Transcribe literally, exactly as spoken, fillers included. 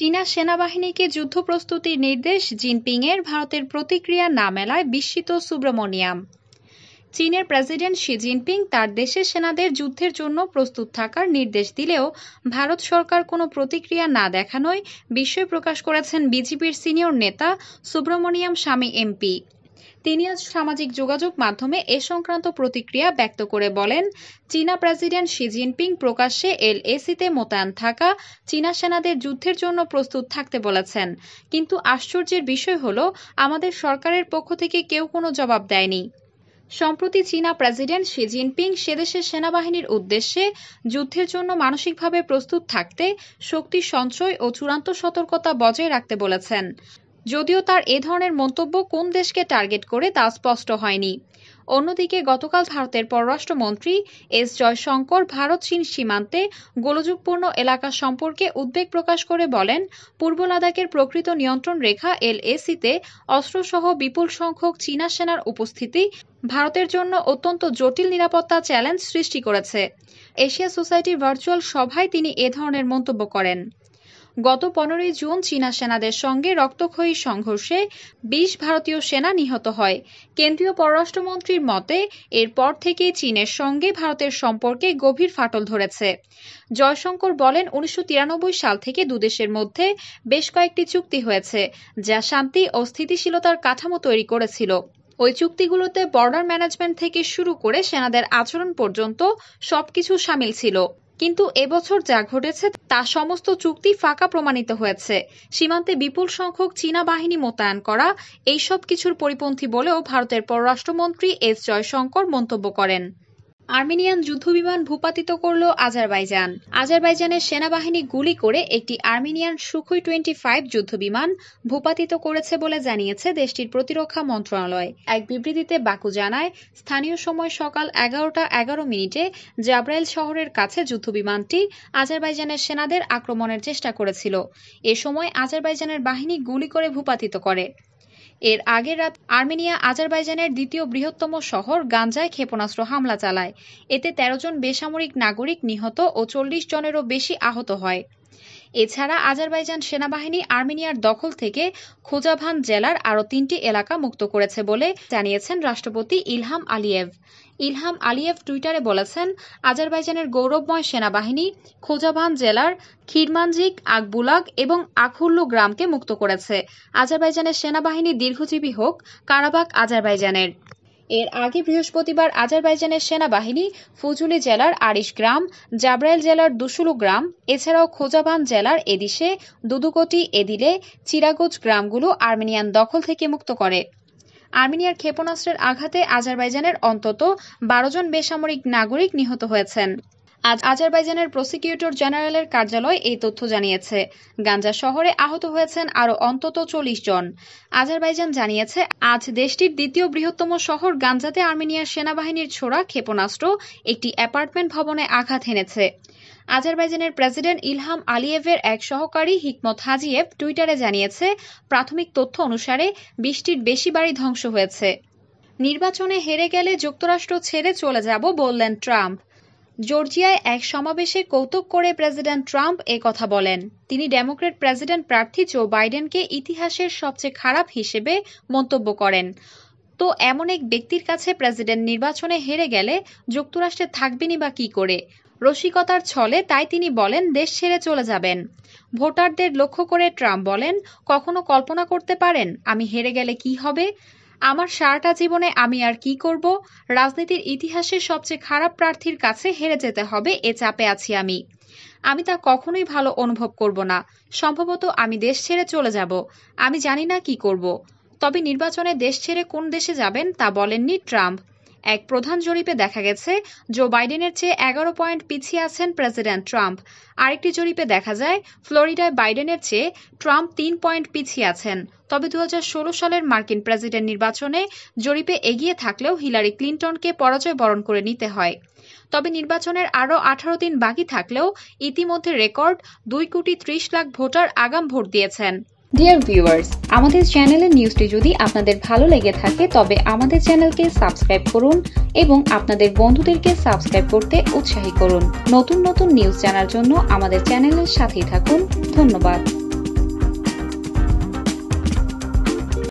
চীনা সেনাবাহিনীকে যুদ্ধ প্রস্তুতির নির্দেশ জিনপিংয়ের ভারতের প্রতিক্রিয়া না মেলায় বিস্মিত সুব্রমণিয়াম। চীনের প্রেসিডেন্ট শি জিনপিং তার দেশের সেনাদের যুদ্ধের জন্য প্রস্তুত থাকার নির্দেশ দিলেও ভারত সরকার কোনো প্রতিক্রিয়া না দেখানোয় বিস্ময় প্রকাশ করেছেন বিজেপির সিনিয়র নেতা সুব্রমণিয়াম স্বামী এমপি। তিনি আজ সামাজিক যোগাযোগ মাধ্যমে এ সংক্রান্ত প্রতিক্রিয়া ব্যক্ত করে বলেন, চীনা প্রেসিডেন্ট শি জিনপিং প্রকাশ্যে এলএসিতে মোতায়েন থাকা চীনা সেনাদের যুদ্ধের জন্য প্রস্তুত থাকতে বলেছেন, কিন্তু আশ্চর্যের বিষয় হল আমাদের সরকারের পক্ষ থেকে কেউ কোনো জবাব দেয়নি। সম্প্রতি চীনা প্রেসিডেন্ট শি জিনপিং সেদেশের সেনাবাহিনীর উদ্দেশ্যে যুদ্ধের জন্য মানসিকভাবে প্রস্তুত থাকতে শক্তি সঞ্চয় ও চূড়ান্ত সতর্কতা বজায় রাখতে বলেছেন। যদিও তার এ ধরনের মন্তব্য কোন দেশকে টার্গেট করে তা স্পষ্ট হয়নি। অন্যদিকে গতকাল ভারতের পররাষ্ট্রমন্ত্রী এস জয়শঙ্কর ভারত চীন সীমান্তে গোলযোগপূর্ণ এলাকা সম্পর্কে উদ্বেগ প্রকাশ করে বলেন, পূর্ব লাদাখের প্রকৃত নিয়ন্ত্রণ রেখা এলএসিতে অস্ত্রসহ বিপুল সংখ্যক চীনা সেনার উপস্থিতি ভারতের জন্য অত্যন্ত জটিল নিরাপত্তা চ্যালেঞ্জ সৃষ্টি করেছে। এশিয়া সোসাইটির ভার্চুয়াল সভায় তিনি এ ধরনের মন্তব্য করেন। গত পনেরোই জুন চীনা সেনাদের সঙ্গে রক্তক্ষয়ী সংঘর্ষে বিশ ভারতীয় সেনা নিহত হয়। কেন্দ্রীয় পররাষ্ট্রমন্ত্রীর মতে এরপর থেকে চীনের সঙ্গে ভারতের সম্পর্কে গভীর ফাটল ধরেছে। জয়শঙ্কর বলেন, উনিশশো তিরানব্বই সাল থেকে দুদেশের মধ্যে বেশ কয়েকটি চুক্তি হয়েছে যা শান্তি ও স্থিতিশীলতার কাঠামো তৈরি করেছিল। ওই চুক্তিগুলোতে বর্ডার ম্যানেজমেন্ট থেকে শুরু করে সেনাদের আচরণ পর্যন্ত সবকিছু শামিল ছিল। কিন্তু এবছর যা ঘটেছে তা সমস্ত চুক্তি ফাঁকা প্রমাণিত হয়েছে। সীমান্তে বিপুল সংখ্যক চীনা বাহিনী মোতায়েন করা এইসব কিছুর পরিপন্থী বলেও ভারতের পররাষ্ট্রমন্ত্রী এস জয়শঙ্কর মন্তব্য করেন। আর্মেনিয়ান যুদ্ধবিমান ভূপাতিত করল আজারবাইজান। আজারবাইজানের সেনাবাহিনী গুলি করে একটি আর্মেনিয়ান সুখোই টোয়েন্টি ফাইভ যুদ্ধবিমান ভূপাতিত করেছে বলে জানিয়েছে দেশটির প্রতিরক্ষা মন্ত্রণালয়। এক বিবৃতিতে বাকু জানায়, স্থানীয় সময় সকাল এগারোটা এগারো মিনিটে জাব্রাইল শহরের কাছে যুদ্ধবিমানটি আজারবাইজানের সেনাদের আক্রমণের চেষ্টা করেছিল। এ সময় আজারবাইজানের বাহিনী গুলি করে ভূপাতিত করে। এর আগের রাত আর্মেনিয়া আজারবাইজানের দ্বিতীয় বৃহত্তম শহর গানজায় ক্ষেপণাস্ত্র হামলা চালায়। এতে তেরো জন বেসামরিক নাগরিক নিহত ও চল্লিশ জনেরও বেশি আহত হয়। এছাড়া আজারবাইজান সেনাবাহিনী আর্মেনিয়ার দখল থেকে খোজাভান জেলার আরও তিনটি এলাকা মুক্ত করেছে বলে জানিয়েছেন রাষ্ট্রপতি ইলহাম আলিয়েভ। ইলহাম আলিয়েভ টুইটারে বলেছেন, আজারবাইজানের গৌরবময় সেনাবাহিনী খোজাভান জেলার খিরমানজিক, আকবুলাগ এবং আখুল্লু গ্রামকে মুক্ত করেছে। আজারবাইজানের সেনাবাহিনী দীর্ঘজীবী হোক, কারাবাখ আজারবাইজানের। এর আগে বৃহস্পতিবার আজারবাইজানের সেনাবাহিনী ফুজুলি জেলার আরিশ গ্রাম, জাব্রাইল জেলার দুসুলু গ্রাম এছাড়াও খোজাভান জেলার এদিশে, দুদুকোটি, এদিলে, চিরাগোজ গ্রামগুলো আর্মেনিয়ান দখল থেকে মুক্ত করে। আর্মেনিয়ার ক্ষেপণাস্ত্রের আঘাতে আজারবাইজানের অন্তত বারো জন বেসামরিক নাগরিক নিহত হয়েছেন। আজ আজারবাইজানের প্রসিকিউটর জেনারেলের কার্যালয় এই তথ্য জানিয়েছে। গানজা শহরে আহত হয়েছেন আরও অন্তত চল্লিশ জন। আজারবাইজান জানিয়েছে, আজ দেশটির দ্বিতীয় বৃহত্তম শহর গানজাতে আর্মেনিয়ার সেনাবাহিনীর ছোড়া ক্ষেপণাস্ত্র একটি অ্যাপার্টমেন্ট ভবনে আঘাত হেনেছে। আজারবাইজানের প্রেসিডেন্ট ইলহাম আলিয়েভের এক সহকারী হিকমত হাজিয়েভ টুইটারে জানিয়েছে, প্রাথমিক তথ্য অনুসারে বিশটির বেশি বাড়ি ধ্বংস হয়েছে। নির্বাচনে হেরে গেলে যুক্তরাষ্ট্র ছেড়ে চলে যাব বললেন ট্রাম্প। জর্জিয়ায় এক সমাবেশে কৌতুক করে প্রেসিডেন্ট ট্রাম্প এ কথা বলেন। তিনি ডেমোক্র্যাট প্রেসিডেন্ট প্রার্থী জো বাইডেনকে ইতিহাসের সবচেয়ে খারাপ হিসেবে মন্তব্য করেন। তো এমন এক ব্যক্তির কাছে প্রেসিডেন্ট নির্বাচনে হেরে গেলে যুক্তরাষ্ট্রে থাকবেনই বা কি করে? রসিকতার ছলে তাই তিনি বলেন দেশ ছেড়ে চলে যাবেন। ভোটারদের লক্ষ্য করে ট্রাম্প বলেন, কখনো কল্পনা করতে পারেন আমি হেরে গেলে কি হবে? আমার সারাটা জীবনে আমি আর কি করব? রাজনীতির ইতিহাসে সবচেয়ে খারাপ প্রার্থীর কাছে হেরে যেতে হবে, এ চাপে আছি আমি। আমি তা কখনোই ভালো অনুভব করব না। সম্ভবত আমি দেশ ছেড়ে চলে যাব। আমি জানি না কি করব। তবে নির্বাচনে দেশ ছেড়ে কোন দেশে যাবেন তা বলেননি ট্রাম্প। এক প্রধান জরিপে দেখা গেছে জো বাইডেনের চেয়ে এগারো পয়েন্ট পিছিয়ে আছেন প্রেসিডেন্ট ট্রাম্প। আরেকটি জরিপে দেখা যায় ফ্লোরিডায় বাইডেনের চেয়ে ট্রাম্প তিন পয়েন্ট পিছিয়ে আছেন। তবে দু হাজার ষোলো সালের মার্কিন প্রেসিডেন্ট নির্বাচনে জরিপে এগিয়ে থাকলেও হিলারি ক্লিন্টনকে পরাজয় বরণ করে নিতে হয়। তবে নির্বাচনের আরও আঠারো দিন বাকি থাকলেও ইতিমধ্যে রেকর্ড দুই কোটি ত্রিশ লাখ ভোটার আগাম ভোট দিয়েছেন। ডিয়ার ভিউয়ার্স, আমাদের চ্যানেলের নিউজটি যদি আপনাদের ভালো লেগে থাকে তবে আমাদের চ্যানেলকে সাবস্ক্রাইব করুন এবং আপনাদের বন্ধুদেরকে সাবস্ক্রাইব করতে উৎসাহী করুন। নতুন নতুন নিউজ জানার জন্য আমাদের চ্যানেলের সাথেই থাকুন। ধন্যবাদ।